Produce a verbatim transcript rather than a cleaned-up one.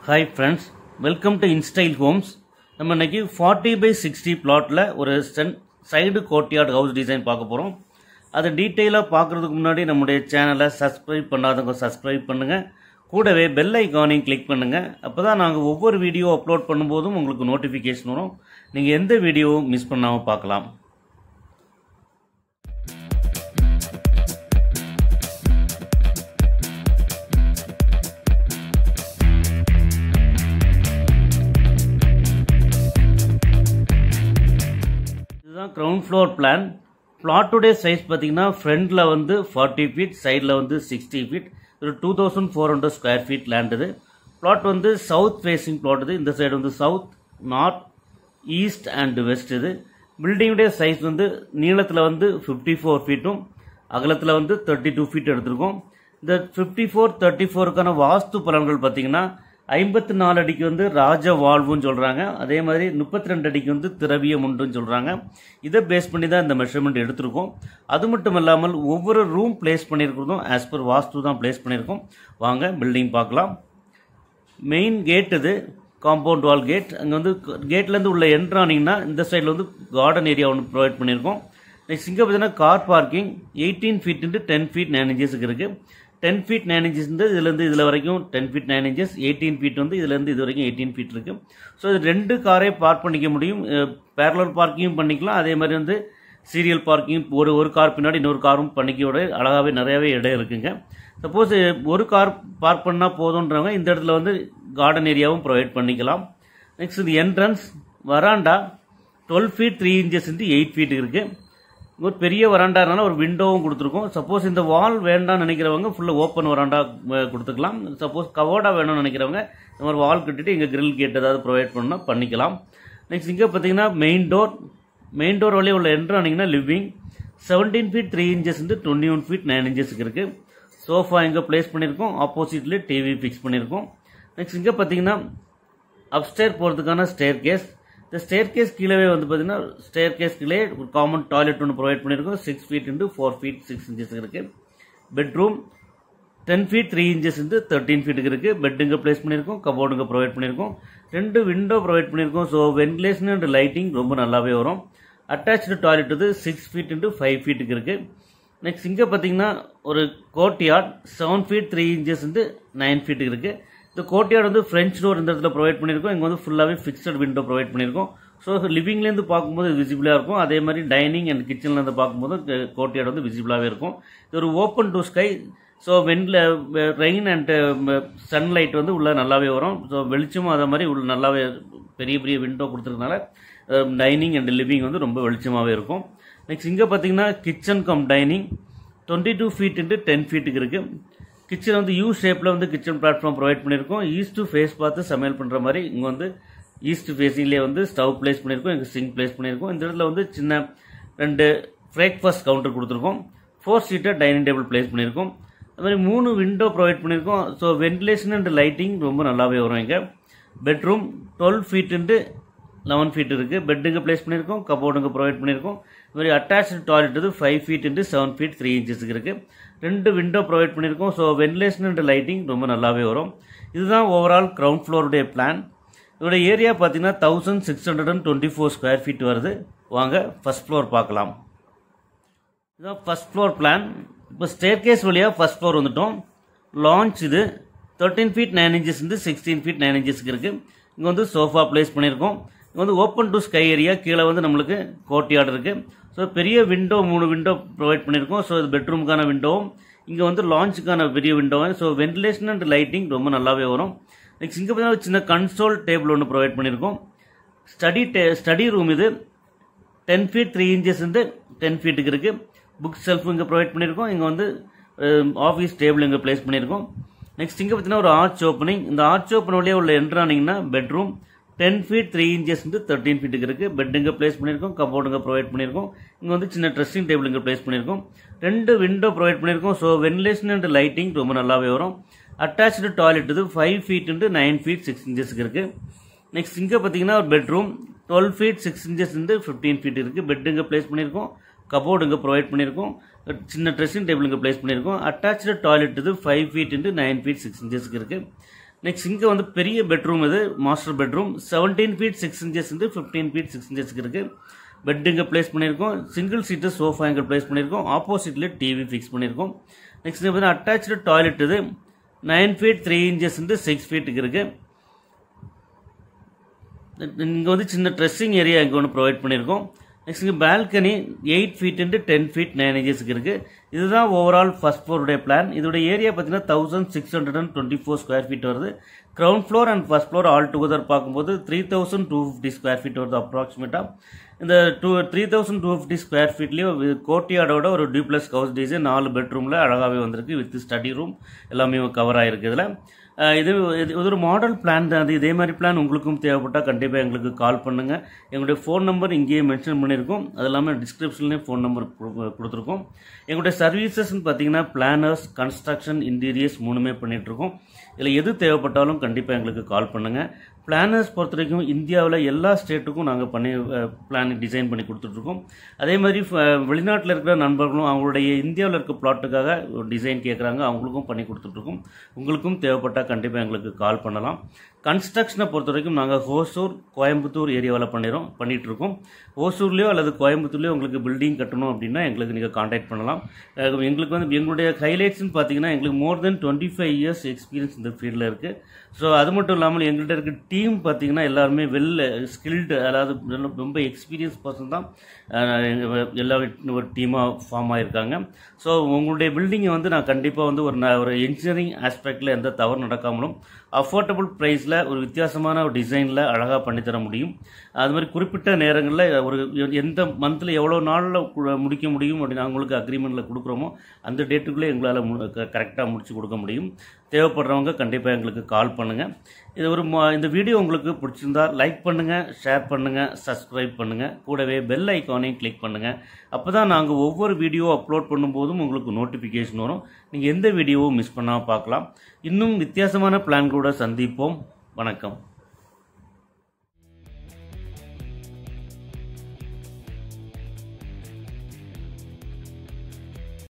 Hi friends, welcome to InStylehomes. நம்ம இன்னைக்கு forty by sixty plotல ஒரு side courtyard house design பார்க்க போறோம். அது டீடைலா பார்க்கிறதுக்கு முன்னாடி நம்முடைய சேனலை subscribe பண்ணாதவங்க subscribe பண்ணுங்க. கூடவே bell icon-ஐயும் click பண்ணுங்க. அப்பதான் நாங்க ஒவ்வொரு வீடியோ அப்லோட் பண்ணும்போதும் உங்களுக்கு நோட்டிஃபிகேஷன் வரும். நீங்க எந்த வீடியோவும் மிஸ் பண்ணாம பார்க்கலாம். Ground floor plan. Plot today size pathina front la vandu forty feet, side la vandu sixty feet. Idu two thousand four hundred square feet land idu. Plot vandu south facing plot idu. Indha side vandu south, north, east and west idu. Building day size vandu neelathula vandu fifty-four feet um agalathula vandu thirty-two feet eduthirkom. The fifty-four thirty-four kana vastu palangal pathina fifty-four அடிக்கு வந்து ராஜ வாழ்வுன்னு சொல்றாங்க. அதே மாதிரி thirty-two அடிக்கு வந்து திரவிய முண்டுன்னு சொல்றாங்க. இத பேஸ் பண்ணி தான் இந்த மெஷர்மென்ட் எடுத்துறோம். அது மட்டும் இல்லாமல் ஒவ்வொரு ரூம் பிளேஸ் பண்ணியிருக்கிறதும் as per வாஸ்து தான் பிளேஸ் பண்ணியிருக்கோம். வாங்க பில்டிங் பார்க்கலாம். மெயின் கேட் இது காம்பவுண்ட் வால் கேட். அங்க வந்து கேட்ல இருந்து உள்ள என்ட்ரு ஆனீங்கன்னா இந்த சைடுல வந்து கார்டன் ஏரியா ஒன்னு ப்ரொவைட் பண்ணியிருக்கோம். நெக்ஸ்ட் இங்க பார்த்தீங்கன்னா car parking eighteen feet into ten feet nine inches இருக்கு. ten feet nine inches இந்த இதுல இருந்து இதுல வரைக்கும் ten feet nine inches, eighteen feet வந்து இதுல இருந்து இது வரைக்கும் eighteen feet இருக்கு. சோ இது ரெண்டு காரை பார்க் பண்ணிக்க முடியும். parallel பார்க்கிங் பண்ணிக்கலாம். அதே மாதிரி வந்து சீரியல் பார்க்கிங் ஒரு ஒரு கார் பின்னாடி இன்னொரு காரும் பண்ணிக்கோட அழகாவே நிறையவே இடம் இருக்குங்க. சப்போஸ் ஒரு கார் பார்க் பண்ணா போதும்ன்றவங்க இந்த இடத்துல வந்து கார்டன் ஏரியாவும் ப்ரொவைட் பண்ணிக்கலாம். நெக்ஸ்ட் இது entrance veranda twelve feet three inches into eight feet இருக்கு. ஒரு பெரிய வராண்டானால ஒரு விண்டோவும் கொடுத்துருக்கோம். சப்போஸ் இந்த வால் வேண்டாம்னு நினைக்கிறவங்க ஃபுல்லா ஓப்பன் வராண்டா கொடுத்துக்கலாம். சப்போஸ் கவர்டா வேணும்னு நினைக்கிறவங்க இந்த மாதிரி வால் கட்டிட்டு இங்க கிரில் கேட் ஏதாவது ப்ரொவைட் பண்ணா பண்ணிக்கலாம். நெக்ஸ்ட் இங்க பாத்தீங்கன்னா மெயின் டோர் மெயின் டோர் வழியா உள்ள என்ட்ரு ஆனீங்கன்னா living seventeen feet three inches into twenty-one feet nine inches இருக்கு. சோஃபா இங்க பிளேஸ் பண்ணிருக்கோம். ஆப்போசிட்ல டிவி ஃபிக்ஸ் பண்ணிருக்கோம். நெக்ஸ்ட் இங்க பாத்தீங்கன்னா அப்ஸ்டேர் போறதுக்கான ஸ்டேர் கேஸ். இந்த ஸ்டேர் கேஸ் கீழே வந்து பாத்தீங்கன்னா ஸ்டேர் கேஸ் கீழே ஒரு காமன் டாய்லெட் ஒன்று ப்ரொவைட் பண்ணிருக்கோம். six feet into four feet six inches இருக்கு. Bedroom ten feet three inches into thirteen feet இருக்கு. பெட் இங்க பிளேஸ் பண்ணிருக்கோம். கபோர்டு இங்க ப்ரொவைட் பண்ணிருக்கோம். ரெண்டு விண்டோ ப்ரொவைட் பண்ணிருக்கோம். சோ வென்டிலேஷன் அண்ட் லைட்டிங் ரொம்ப நல்லாவே வரும். அட்டாச்டு டாய்லெட் இது six feet into five feet இருக்கு. நெக்ஸ்ட் இங்க பாத்தீங்கன்னா ஒரு courtyard seven feet three inches into nine feet இருக்கு. இந்த கோர்ட்யார்ட் வந்து French டோர் இந்த இடத்துல ப்ரொவைட் பண்ணிருக்கோம். இங்க வந்து ஃபுல்லாவே ஃபிக்ஸ்ட் விண்டோ ப்ரொவைட் பண்ணிருக்கோம். சோ லிவிங்ல இருந்து பாக்கும்போது விசிபிளா இருக்கும். அதே மாதிரி டைனிங் அண்ட் கிச்சன்ல இருந்து பாக்கும்போது கோர்ட்யார்ட் வந்து விசிபிளாவே இருக்கும். இது ஒரு ஓபன் டு ஸ்கை. சோ வென்ல ரெயின் அண்ட் சன்லைட் வந்து உள்ள நல்லாவே வரும். சோ வெளிச்சமும் அதே மாதிரி உள்ள நல்லாவே பெரிய பெரிய விண்டோ கொடுத்திருக்கனால டைனிங் அண்ட் லிவிங் வந்து ரொம்ப வெளிச்சமாவே இருக்கும். நெக்ஸ்ட் இங்க பாத்தீங்கன்னா kitchen cum dining twenty-two feet into ten feet இருக்கு. கிச்சன் வந்து யூ ஷேப்ல வந்து கிச்சன் பிளாட்ஃபார்ம் ப்ரொவைட் பண்ணிருக்கோம். ஈஸ்ட் ஃபேஸ் பார்த்து சமையல் பண்ற மாதிரி இங்க வந்து ஈஸ்ட் ஃபேசிங்லயே வந்து ஸ்டவ் பிளேஸ் பண்ணிருக்கோம். இங்க சிங்க் பிளேஸ் பண்ணிருக்கோம். இந்த இடத்துல வந்து சின்ன ரெண்டு பிரேக்ஃபாஸ்ட் கவுண்டர் கொடுத்துருக்கோம். Four seater dining table place பண்ணிருக்கோம். அது மாதிரி மூணு விண்டோ ப்ரொவைட் பண்ணிருக்கோம். ஸோ வென்டிலேஷன் அண்ட் லைட்டிங் ரொம்ப நல்லாவே வரும். இங்க bedroom twelve feet into eleven feet இருக்கு. பெட்டுங்க பிளேஸ் பண்ணிருக்கோம். கபோர்டுங்க ப்ரொவைட் பண்ணிருக்கோம். இது மாதிரி அட்டாச்டு டாய்லெட் வந்து five feet into seven feet three inches இருக்கு. ரெண்டு விண்டோ ப்ரொவைட் பண்ணிருக்கோம். ஸோ வென்டிலேஷன் அண்ட் லைட்டிங் ரொம்ப நல்லாவே வரும். இதுதான் ஓவரால் கிரவுண்ட் ஃப்ளோருடைய பிளான். இதோட ஏரியா பார்த்தீங்கன்னா thousand six hundred and twenty four square feet வருது. வாங்க ஃபர்ஸ்ட் ஃப்ளோர் பார்க்கலாம். இதுதான் ஃபர்ஸ்ட் ஃப்ளோர் பிளான். இப்போ ஸ்டேர் கேஸ் வழியா ஃபர்ஸ்ட் ஃப்ளோர் வந்துட்டோம். லான்ச் இது thirteen feet nine inches இருந்து sixteen feet nine inches இருக்கு. இங்க வந்து சோஃபா பிளேஸ் பண்ணிருக்கோம். இங்க வந்து ஓப்பன் டு ஸ்கை ஏரியா. கீழே வந்து நம்மளுக்கு கோர்ட்யார்ட் இருக்கு. ஸோ பெரிய விண்டோ மூணு விண்டோ ப்ரொவைட் பண்ணிருக்கோம். ஸோ இது பெட்ரூமுக்கான விண்டோவும் இங்க வந்து லான்ச்சுக்கான பெரிய விண்டோவும். ஸோ வென்டிலேஷன் அண்ட் லைட்டிங் ரொம்ப நல்லாவே வரும். நெக்ஸ்ட் இங்க பார்த்தீங்கன்னா சின்ன கன்சோல் டேபிள் ஒன்று ப்ரொவைட் பண்ணிருக்கோம். ஸ்டடி ஸ்டடி ரூம் இது ten feet three inches இருந்து ten feet இருக்கு. புக் செல்ஃப் இங்க ப்ரொவைட் பண்ணிருக்கோம். இங்க வந்து ஆஃபீஸ் டேபிள் இங்க பிளேஸ் பண்ணிருக்கோம். நெக்ஸ்ட் இங்க பார்த்தீங்கன்னா ஒரு ஆர்ச் ஓப்பனிங். இந்த ஆர்ச் ஓப்பன் வழியா உள்ள என்ட்ரு ஆனீங்கன்னா bedroom ten feet three inches into thirteen feet இருக்கு. பெட் இங்க பிளேஸ் பண்ணிருக்கோம். கபோர்டு இங்க ப்ரொவைட் பண்ணிருக்கோம். இங்க வந்து சின்ன ட்ரெஸ்ஸிங் டேபிள் இங்க பிளேஸ் பண்ணிருக்கோம். ரெண்டு விண்டோ ப்ரொவைட் பண்ணிருக்கோம். சோ வென்டிலேஷன் அண்ட் லைட்டிங் ரொம்ப நல்லாவே வரும். அட்டாச்டு டாய்லெட் இது five feet into nine feet six inches இருக்கு. நெக்ஸ்ட் இங்க பாத்தீங்கன்னா ஒரு bedroom twelve feet six inches into fifteen feet இருக்கு. பெட் இங்க பிளேஸ் பண்ணிருக்கோம். கபோர்டு இங்க ப்ரொவைட் பண்ணிருக்கோம். சின்ன ட்ரெஸ்ஸிங் டேபிள் இங்க பிளேஸ் பண்ணிருக்கோம். அட்டாச்டு டாய்லெட் இது five feet into nine feet six inches இருக்கு. நெக்ஸ்ட் இங்கே வந்து பெரிய பெட்ரூம் இது master bedroom seventeen feet six inches இருந்து ஃபிஃப்டீன் ஃபீட் சிக்ஸ் இன்ச்சஸ்க்கு இருக்குது. பெட் இங்கே பிளேஸ் பண்ணியிருக்கோம். சிங்கிள் சீட்டு சோஃபா இங்கே பிளேஸ் பண்ணியிருக்கோம். ஆப்போசிட்ல டிவி ஃபிக்ஸ் பண்ணியிருக்கோம். நெக்ஸ்ட் இங்கே பார்த்தீங்கன்னா அட்டாச்சு டாய்லெட் இது நைன் ஃபீட் த்ரீ இன்ச்சஸ் இருந்து சிக்ஸ் ஃபீட்டுக்கு இருக்குது. இங்கே வந்து சின்ன ட்ரெஸ்ஸிங் ஏரியா இங்கே ஒன்று ப்ரொவைட் பண்ணியிருக்கோம். நெக்ஸ்ட் இங்கே balcony eight feet into ten feet nine இன்ச்சஸ்க்கு இருக்குது. இதுதான் ஓவரால் ஃபர்ஸ்ட் ஃப்ளோருடைய பிளான். இதோடைய ஏரியா பார்த்தீங்கன்னா thousand six hundred and twenty four square feet வருது. Ground floor and first floor all together பார்க்கும்போது three thousand two fifty square feet வருது அப்ராக்சிமேட்டாக. இந்த two three thousand two fifty square ஃபீட்லேயும் கோர்ட்டியார்டோட ஒரு டியூப்ளெக்ஸ் ஹவுஸ் டிசைன் நாலு பெட்ரூமில் அழகாகவே வந்திருக்கு. வித் ஸ்டடி ரூம் எல்லாமே கவர் ஆகிருக்கு. இதில் இது இது ஒரு மாடல் பிளான் தான். அது இதே மாதிரி பிளான் உங்களுக்கும் தேவைப்பட்டால் கண்டிப்பாக எங்களுக்கு கால் பண்ணுங்கள். எங்களுடைய ஃபோன் நம்பர் இங்கேயே மென்ஷன் பண்ணியிருக்கோம். அது இல்லாமல் டிஸ்கிரிப்ஷன்லேயே ஃபோன் நம்பர் கொடுத்துருக்கோம். எங்களுடைய சர்வீசஸ்ன்னு பார்த்தீங்கன்னா பிளானர்ஸ், கன்ஸ்ட்ரக்ஷன், இன்டீரியர்ஸ் மூணுமே பண்ணிகிட்ருக்கோம். இதில் எது தேவைப்பட்டாலும் கண்டிப்பாக எங்களுக்கு கால் பண்ணுங்கள். பிளானர்ஸ் பொறுத்த வரைக்கும் இந்தியாவில் எல்லா ஸ்டேட்டுக்கும் நாங்கள் பண்ணி பிளான் டிசைன் பண்ணி கொடுத்துட்ருக்கோம். அதே மாதிரி வெளிநாட்டில் இருக்கிற நண்பர்களும் அவங்களுடைய இந்தியாவில் இருக்க பிளாட்டுக்காக டிசைன் கேட்குறாங்க, அவங்களுக்கும் பண்ணி கொடுத்துட்ருக்கோம். உங்களுக்கும் தேவைப்பட்டால் கண்டிப்பாக எங்களுக்கு கால் பண்ணலாம். கன்ஸ்ட்ரக்ஷனை பொறுத்த வரைக்கும் நாங்கள் ஹோசூர், கோயம்புத்தூர் ஏரியாவில் பண்ணிடுறோம் பண்ணிகிட்ருக்கோம். ஹோசூர்லேயோ அல்லது கோயம்புத்தூர்லேயோ உங்களுக்கு பில்டிங் கட்டணும் அப்படின்னா எங்களுக்கு நீங்கள் காண்டாக்ட் பண்ணலாம். எங்களுக்கு வந்து எங்களுடைய ஹைலைட்ஸ்ன்னு பார்த்தீங்கன்னா எங்களுக்கு more than twenty five years experience இந்த ஃபீல்டில் இருக்குது. ஸோ அது மட்டும் இல்லாமல் எங்கள்கிட்ட இருக்க டீம் பார்த்தீங்கன்னா எல்லாருமே வெல் ஸ்கில்டு, அதாவது ரொம்ப எக்ஸ்பீரியன்ஸ் பர்சன் தான் எல்லா ஒரு டீமாக ஃபார்ம் ஆகியிருக்காங்க. ஸோ உங்களுடைய பில்டிங்கை வந்து நான் கண்டிப்பாக வந்து ஒரு ஒரு இன்ஜினியரிங் ஆஸ்பெக்டில் எந்த தவறு நடக்காமலும் அஃபோர்டபுள் ப்ரைஸில் ஒரு வித்தியாசமான ஒரு டிசைனில் அழகாக பண்ணித்தர முடியும். அது மாதிரி குறிப்பிட்ட நேரங்களில் ஒரு எந்த மந்தில் எவ்வளோ நாளில் முடிக்க முடியும் அப்படின்னு அவங்களுக்கு அக்ரிமெண்ட்டில் கொடுக்குறோமோ அந்த டேட்டுக்குள்ளே எங்களால் கரெக்டாக முடிச்சு கொடுக்க முடியும். தேவைப்படுறவங்க கண்டிப்பாக எங்களுக்கு கால் பண்ணுங்கள். இது ஒரு இந்த வீடியோ உங்களுக்கு பிடிச்சிருந்தா லைக் பண்ணுங்கள், ஷேர் பண்ணுங்கள், சப்ஸ்கிரைப் பண்ணுங்கள். கூடவே பெல் ஐக்கானையும் கிளிக் பண்ணுங்கள். அப்போ தான் நாங்கள் ஒவ்வொரு வீடியோ அப்லோட் பண்ணும்போதும் உங்களுக்கு நோட்டிஃபிகேஷன் வரும். நீங்கள் எந்த வீடியோவும் மிஸ் பண்ணாமல் பார்க்கலாம். இன்னும் வித்தியாசமான பிளான் கூட சந்திப்போம். வணக்கம்.